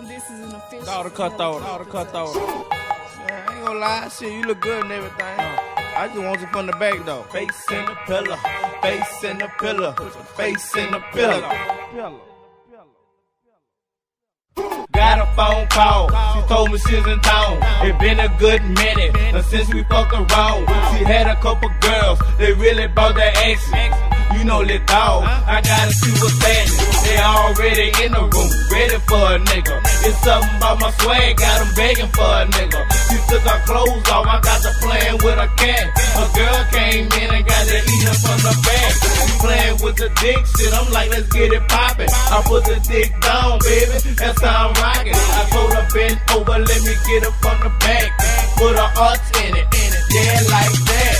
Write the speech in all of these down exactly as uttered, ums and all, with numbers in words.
This is an official. All the cutthroat, all the cutthroat. Yeah, I ain't gonna lie, shit, you look good and everything. I just want you from the back though. Face in the pillar, face in the pillar, face in the pillar. Got a phone call, she told me she's in town. It been a good minute and since we fucked around. She had a couple girls, they really bought their action. You know the dog, I gotta see what's happening. They already in the room, ready for a nigga. It's something about my swag, got them begging for a nigga. She took her clothes off, I got to playing with a cat. A girl came in and got to eating from the back. She playing with the dick shit, I'm like, let's get it poppin'. I put the dick down, baby, that's how I'm rockin'. I told her bend over, let me get it from the back. Put her arts in it, yeah, like that.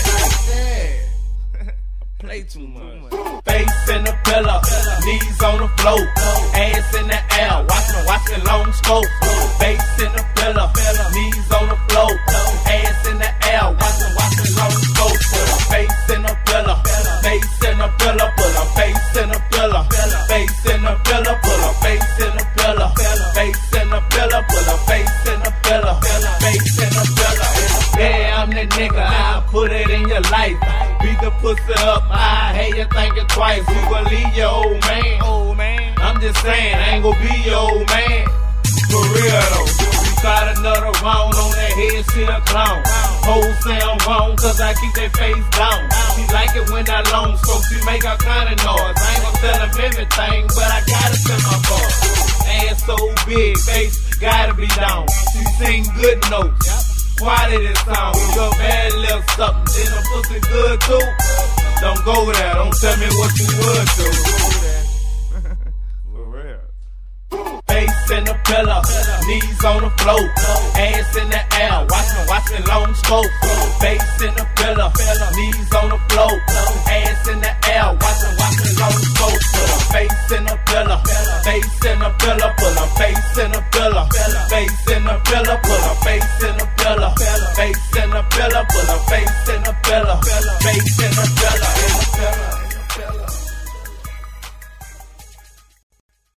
Play too much. Face in the pillar, knees on the floor, ass in the air, watchin', watchin' long scope. Face in the pillar, knees on the floor, ass in the air, watchin', watchin' long scope. Face in the pillar, face in the pillar, put her face in the pillar, face in the pillar, put her face in the pillar, face in the pillar, put her face in the pillar, face in the pillar. Yeah, I'm the nigga, I'll put it in your life. Beat the pussy up, I hate you thinking twice. You gon' leave your old man. Old man. I'm just saying, I ain't gon' be your old man. For real though. You got another round on that head, shit a clown. Hoes say I'm wrong, cause I keep their face down. She like it when I long stroke, she make all kind of noise. I ain't gon' tell them everything, but I gotta tell my boss. Ass so big, face gotta be down. She sing good notes. Quality sound, your bad little something, then the pussy good too. Don't go there, don't tell me what you would do. For real. Face in the pillar, knees on the floor, ass in the air, watchin', watchin' long scope. Face in the pillar, knees on the floor, ass in the air, watchin', watchin' long scope. Face in the pillar, face in the pillar, put her face in the pillar, face in the pillar, put her face in the pillar, face in the pillar, put her face in the pillar, face in